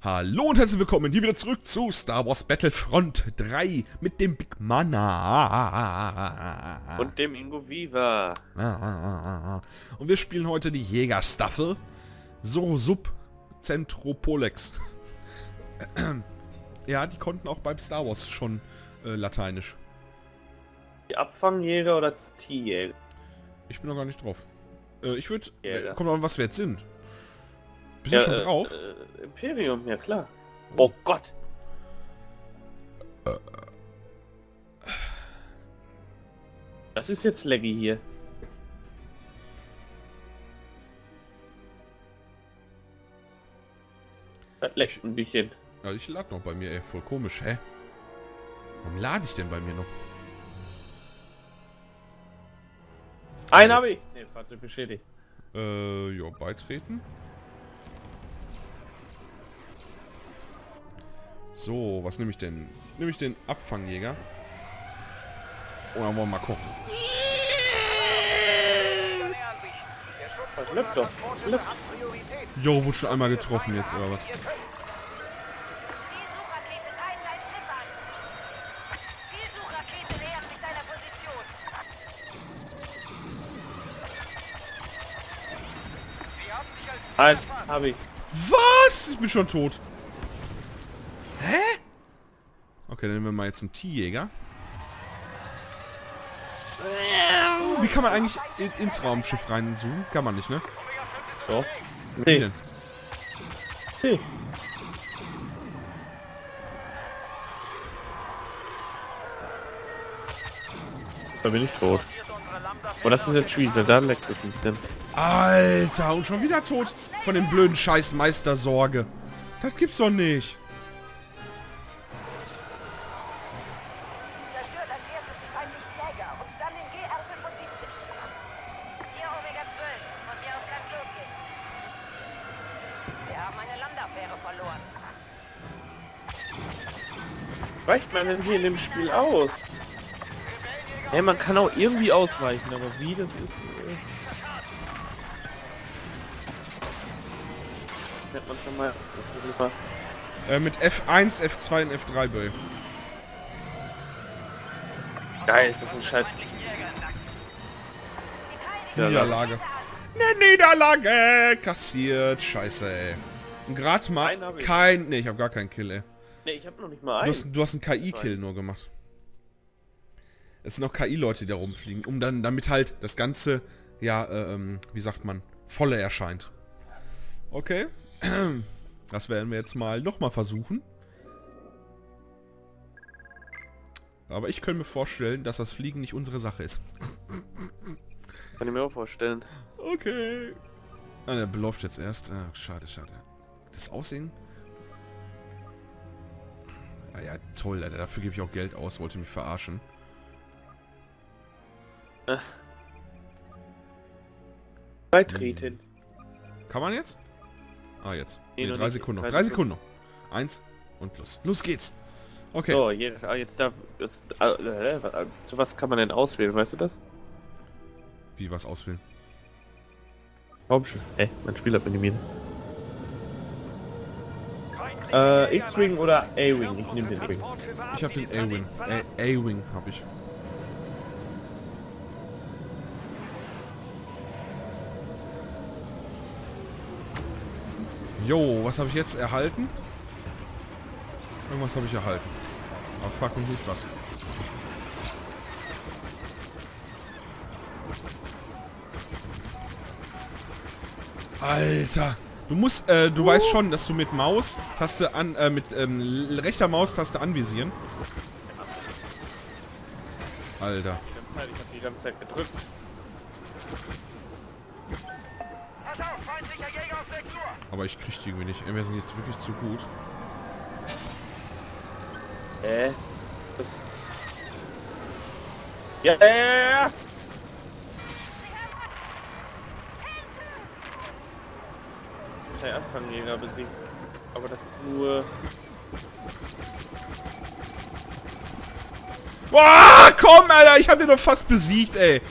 Hallo und herzlich willkommen hier wieder zurück zu Star Wars Battlefront 3 mit dem Big Mana. Und dem Ingo Viva. Und wir spielen heute die Jägerstaffel Sub Centropolex. Ja, die konnten auch beim Star Wars schon Lateinisch. Die Abfangjäger oder T-Jäger? Ich bin noch gar nicht drauf. Ich würde... Jäger. Kommt an, was wir jetzt sind. Bist du schon drauf? Imperium, ja klar. Oh Gott! Das ist jetzt laggy hier. Das leckt ein bisschen. Ja, ich lade noch bei mir, ey. Voll komisch, hä? Warum lade ich denn bei mir noch? Einen hab ich! Ne, Fahrzeug beschädigt. Ja, beitreten. So, was nehme ich denn? Nehme ich den Abfangjäger? Und dann wollen wir mal gucken. Das läuft doch. Das läuft. Jo, wurde schon einmal getroffen jetzt, oder was? Einen hab ich. Was? Ich bin schon tot. Hä? Okay, dann nehmen wir mal jetzt einen T-Jäger. Wie kann man eigentlich ins Raumschiff reinzoomen? Kann man nicht, ne? Doch. Wie Nee. denn? Nee. Da bin ich tot. Aber das ist jetzt schwierig, da leckt es ein bisschen. Alter, und schon wieder tot von dem blöden Scheiß Meistersorge. Das gibt's doch nicht. Zerstört als erstes die feindlichen Jäger und dann den GR-75. Hier Omega 12. Von mir aus kann's losgehen. Wir haben eine Landafähre verloren. Weicht man denn hier in dem Spiel aus? Hey, man kann auch irgendwie ausweichen, aber wie das ist... Nennt man's am meisten. Mit F1, F2 und F3 bei. Geil, ist das ein Scheiß... Niederlage. Eine Niederlage kassiert. Scheiße, ey. Und grad mal Einen hab ich. kein... Ne, ich habe gar keinen Kill, ey. Ne, ich hab noch nicht mal einen. Du hast einen KI-Kill nur gemacht. Es sind auch KI-Leute, die da rumfliegen, um dann damit halt das Ganze, ja, wie sagt man, volle erscheint. Okay. Das werden wir jetzt mal nochmal versuchen. Aber ich könnte mir vorstellen, dass das Fliegen nicht unsere Sache ist. Kann ich mir auch vorstellen. Okay. Ah, der läuft jetzt erst. Ah, schade, schade. Das Aussehen... Ah ja, toll, Alter. Dafür gebe ich auch Geld aus. Wollte mich verarschen. Beitreten. Kann man jetzt? Ah, jetzt. Nee, Nee, noch 3 nicht. Sekunden noch. 3 3 Sekunden noch. 1 und los. Los geht's. Okay. So, jetzt darf... zu was kann man denn auswählen, weißt du das? Wie, was auswählen? Raumschiff. Mein Spiel hat minimiert. X-Wing oder A-Wing? Ich nehme den Wing. Ich hab den A-Wing. A-Wing hab ich. Jo, was habe ich jetzt erhalten? Irgendwas habe ich erhalten. Aber frag mich nicht was. Alter! Du musst, du weißt schon, dass du mit Maustaste an, rechter Maustaste anvisieren. Alter. Ich hab die ganze Zeit gedrückt. Aber ich krieg die irgendwie nicht. Wir sind jetzt wirklich zu gut. Das ja. Der Anfangjäger besiegt. Aber das ist nur... Boah, komm, Alter! Ich hab den doch fast besiegt, ey!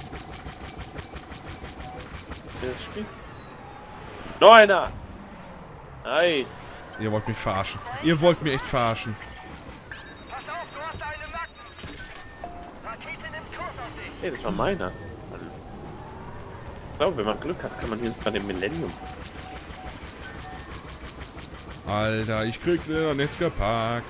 Das Spiel. Noch einer! Nice. Ihr wollt mich verarschen. Ihr wollt mich echt verarschen. Pass auf, du hast einen im Nacken. Rakete nimmt Kurs auf dich. Hey, das war meiner. Ich glaube, wenn man Glück hat, kann man hier sogar den Millennium. Alter, ich krieg wieder nichts gepackt.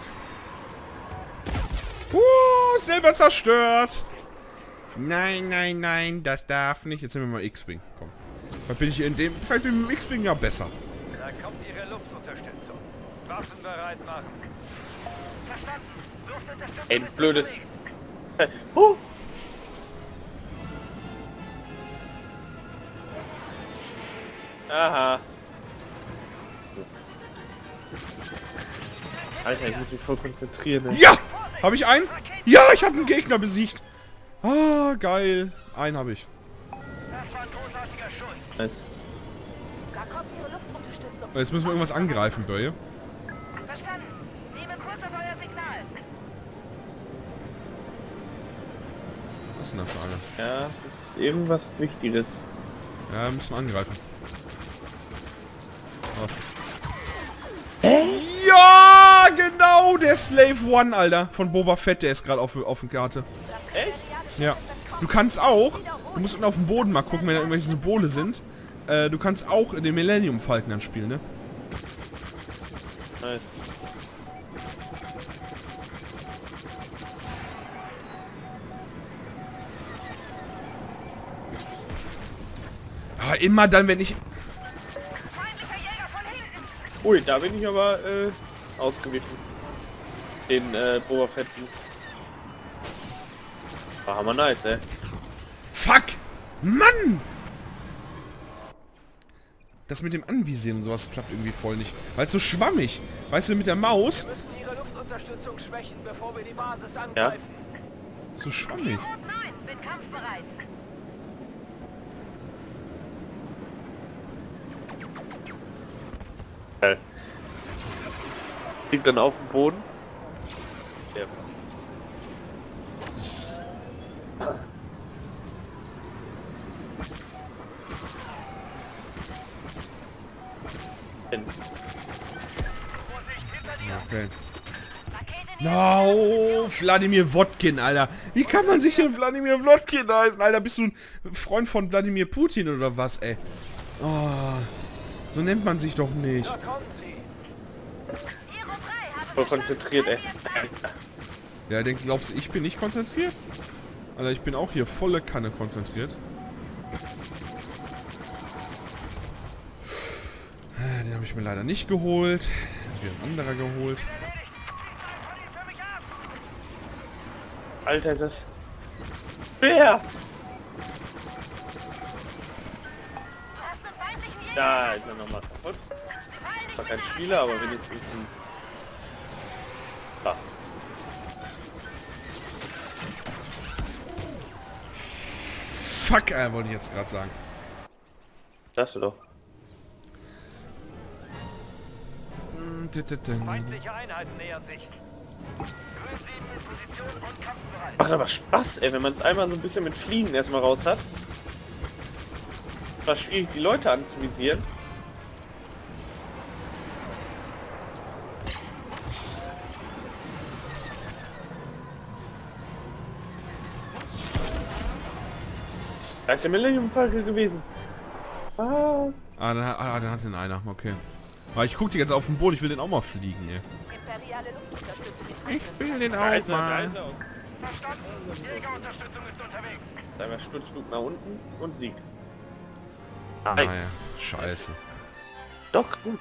Silber zerstört. Nein, nein, nein, das darf nicht. Jetzt nehmen wir mal X-Wing. Komm. Vielleicht bin ich in dem... Vielleicht bin ich mit dem X-Wing ja besser. Da kommt Ihre Luftunterstützung. Waffen bereit machen. Verstanden. Luftunterstützung Ein ist blödes... unterwegs. Aha. Alter, ich muss mich voll konzentrieren. Ey. Ja! Habe ich einen? Ja, ich habe einen Gegner besiegt. Ah, geil. Einen habe ich. Das war ein großartiger Schuss. Nice. Da kommt Ihre Luftunterstützung. Jetzt müssen wir irgendwas angreifen, Böje. Verstanden. Nehme kurz auf euer Signal. Was ist denn da für alle? Ja, das ist irgendwas Wichtiges. Ja, wir müssen angreifen. Oh. Ja, genau, der Slave One, Alter. Von Boba Fett, der ist gerade auf der Karte. Echt? Ja. Du kannst auch, du musst unten auf dem Boden mal gucken, wenn da irgendwelche Symbole sind. Du kannst auch den Millennium Falcon dann spielen, ne? Nice. Ah, immer dann, wenn ich... Feindlicher Jäger von hinten. Ui, da bin ich aber ausgewichen. Den Boba Fett. War hammer nice, ey. Fuck! Mann! Das mit dem Anvisieren und sowas klappt irgendwie voll nicht. Weil es so schwammig. Weißt du, mit der Maus... Wir müssen Ihre Luftunterstützung schwächen, bevor wir die Basis Ja? angreifen. So schwammig. Rot 9, bin kampfbereit. Liegt dann auf dem Boden. Ja. Okay. Rakete No, Wladimir Wodkin, Alter. Wie kann man sich denn Wladimir Wodkin heißen, Alter? Bist du ein Freund von Wladimir Putin oder was, ey? Oh, so nennt man sich doch nicht. Da kommen sie. Iro 3 habe Voll konzentriert, ey. Ja, glaubst du, ich bin nicht konzentriert? Alter, ich bin auch hier volle Kanne konzentriert. Den habe ich mir leider nicht geholt. Hat wieder ein anderer geholt. Für mich ab. Alter, ist das... Wer? Du hast einen feindlichen Jäger. Da ist er nochmal kaputt. War kein Spieler, aber wenigstens ein... Ah. Fuck, wollte ich jetzt gerade sagen. Feindliche Einheiten nähern sich. Grün 7 in Position und kampfbereit. Macht aber Spaß, ey, wenn man es einmal so ein bisschen mit Fliegen erstmal raus hat. War schwierig, die Leute anzuvisieren. Da ist der Millennium Falcon gewesen. Ah. Dann hat den einer, okay. Aber ich guck die jetzt auf den Boden, ich will den auch mal fliegen, ey. Imperiale Luftunterstützung in Ich will den Da auch ist er, da mal. ist er aus. Verstanden. Jägerunterstützung ist unterwegs. Einmal Sturzflug nach unten und Sieg. Naja, scheiße. Doch, gut.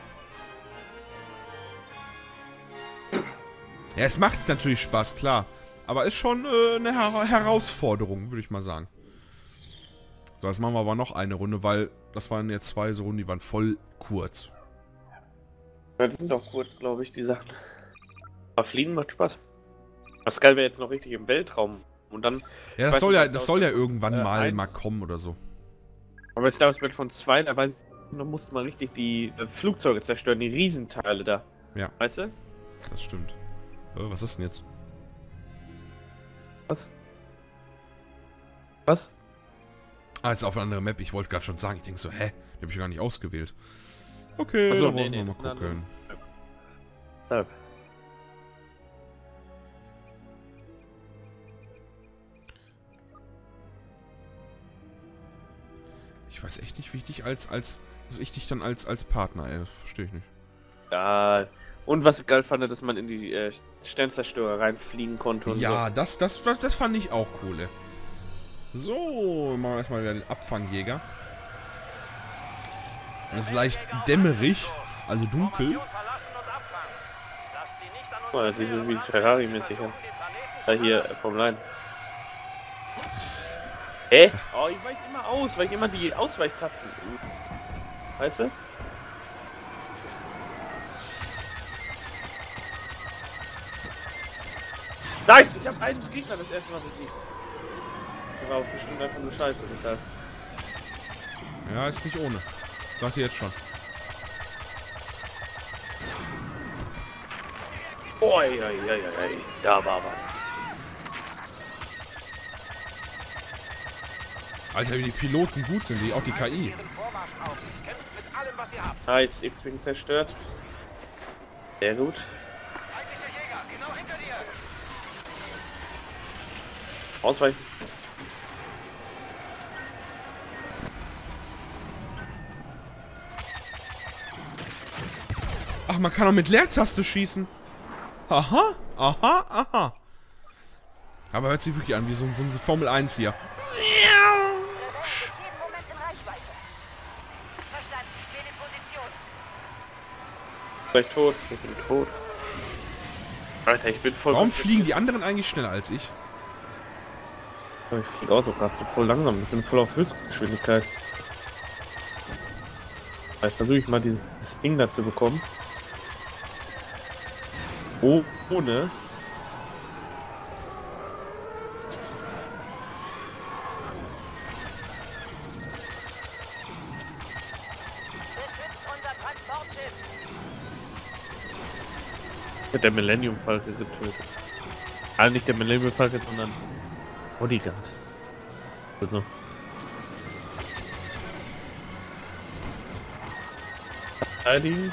Ja, es macht natürlich Spaß, klar. Aber ist schon eine Herausforderung, würde ich mal sagen. So, jetzt machen wir aber noch eine Runde, weil das waren jetzt 2 so Runden, die waren voll kurz. Ja, die sind doch kurz, glaube ich, die Sachen. Aber Fliegen macht Spaß. Was geil wäre jetzt noch richtig im Weltraum. Und dann... Ja, Ich weiß nicht, das soll ja irgendwann mal 1 kommen oder so. Aber Star Wars Battlefront 2, da weiß ich, da musste man richtig die Flugzeuge zerstören, die Riesenteile da. Ja. Weißt du? Das stimmt. Was ist denn jetzt? Was? Was? Ah, jetzt auf eine andere Map. Ich wollte gerade schon sagen, ich denke so, hä? Die habe ich gar nicht ausgewählt. Okay, Ach so, dann nee, wollen wir nee, mal das ist ein gucken. Deshalb. Ich weiß echt nicht, wie ich dich dass ich dich dann als Partner, ey, das verstehe ich nicht. Ja. Und was ich geil fand, dass man in die Sternzerstörer reinfliegen konnte und Ja, das fand ich auch cool, ey. So, machen wir erstmal wieder den Abfangjäger. Es ist leicht dämmerig, also dunkel. so. Das sieht so wie Ferrari-mäßig aus. Da hier, Formel 1. Oh, ich weiche immer aus, weil ich immer die Ausweichtasten. Weißt du? Nice! Ich habe einen Gegner das erste Mal besiegt. Der war auch bestimmt einfach nur scheiße, deshalb. Ja, ist nicht ohne. Sagt ihr jetzt schon. Oi, da war was. Alter, wie die Piloten gut sind, auch die KI. Nice, X-Wing zerstört. Sehr gut. Ausweichen. Ach, man kann auch mit Leertaste schießen. Aha, aha, aha. Aber hört sich wirklich an wie so ein Formel 1 hier. Jeden Moment in Reichweite. Verstanden. Ich bin in Position. Gleich tot. Ich bin tot. Alter, ich bin voll... Warum fliegen die anderen eigentlich schneller als ich? Ich fliege auch so gerade so voll langsam. Ich bin voll auf Höchstgeschwindigkeit. Vielleicht versuche ich mal dieses Ding da zu bekommen. Oh, ohne. Beschützt unser Transportschiff. Wird der Millennium Falke getötet. Ah, nicht der Millennium Falke, sondern Bodyguard. Also. Verteidigen.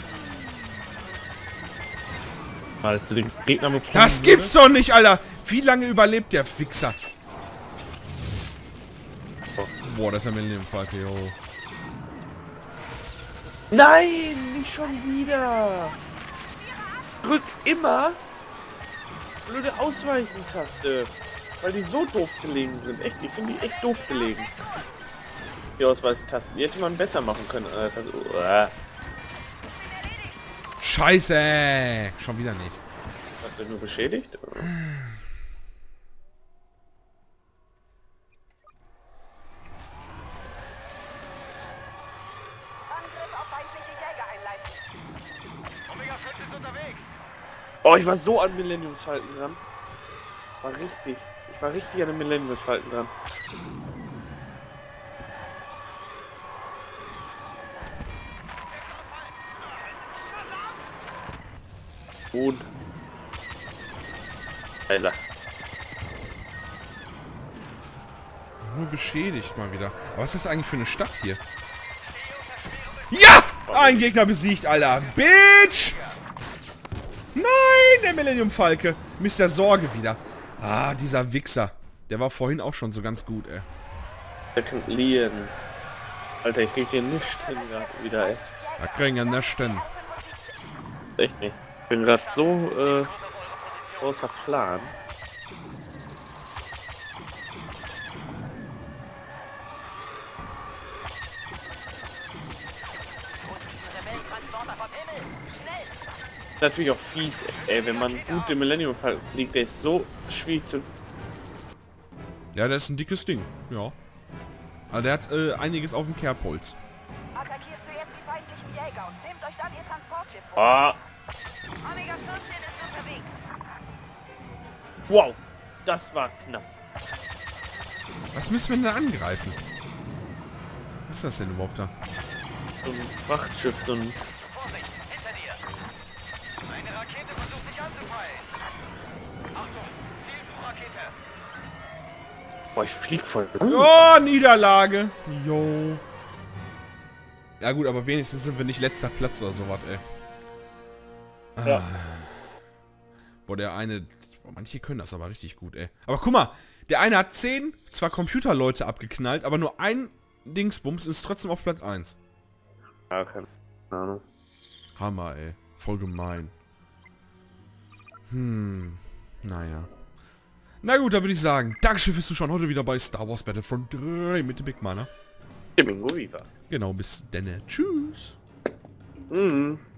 Mal zu den Gegnern bekommen. Das gibt's doch nicht, Alter! Wie lange überlebt der Fixer? Boah, das ist ja Millennium Falke, yo. Nein, nicht schon wieder. Drück immer blöde Ausweichen-Taste. Weil die so doof gelegen sind. Echt, ich finde die echt doof gelegen. Die Ausweichentasten. Die hätte man besser machen können. Scheiße! Schon wieder nicht. Hast du nur beschädigt? Angriff auf feindliche Jäger einleiten. Omega 5 ist unterwegs. Oh, ich war so an Millennium Falken dran. War richtig. Ich war richtig an den Millennium Falken dran. Gut. Alter. Nur beschädigt mal wieder. Aber was ist das eigentlich für eine Stadt hier? Ja! Ein Gegner besiegt, Alter. Bitch! Nein, der Millennium Falke. Mr. Sorge wieder. Ah, dieser Wichser. Der war vorhin auch schon so ganz gut, ey. Second Leon. Alter, ich krieg hier nichts hin gerade wieder, ey. Da kriegen wir nichts hin. Echt nicht. Ich bin gerade so, außer Plan. Rebellentransporter vom Himmel. Schnell. Natürlich auch fies, ey, wenn man gut den Millennium Falken fliegt, der ist so schwierig zu... Ja, das ist ein dickes Ding. Ja. Aber der hat einiges auf dem Kerbholz. Attackiert zuerst die feindlichen Jäger und nehmt euch dann ihr Transportschiff vor. Ah, Omega 14 ist unterwegs. wow, das war knapp. Was müssen wir denn da angreifen? Was ist das denn überhaupt da? So ein Frachtschiff, so ein... Vorsicht, hinter dir. Eine Rakete versucht dich anzupeilen. Achtung, Zielsuchrakete. Boah, ich flieg voll. Oh, Niederlage. Jo. Ja gut, aber wenigstens sind wir nicht letzter Platz oder sowas, ey. Ja. Boah, der eine... Boah, manche können das aber richtig gut, ey. Aber guck mal, der eine hat 10, zwar Computerleute abgeknallt, aber nur ein Dingsbums ist trotzdem auf Platz 1. Ja, keine Ahnung. Hammer, ey. Voll gemein. Naja. Na gut, dann würde ich sagen, Dankeschön fürs Zuschauen heute wieder bei Star Wars Battlefront 3 mit dem Big Mana. Domingo Viva. Genau, bis denne. Tschüss. Mhm.